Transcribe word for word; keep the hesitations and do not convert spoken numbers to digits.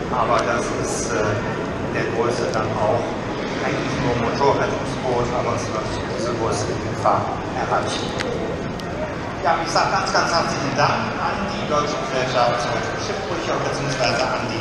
aber das ist äh, der Größe dann auch eigentlich nur Motorrettungsboot, aber es wird diese Größe in Gefahr erreichen. Ja, ich sage ganz, ganz herzlichen Dank an die Deutsche Gesellschaft für Schiffbrüche bzw. an die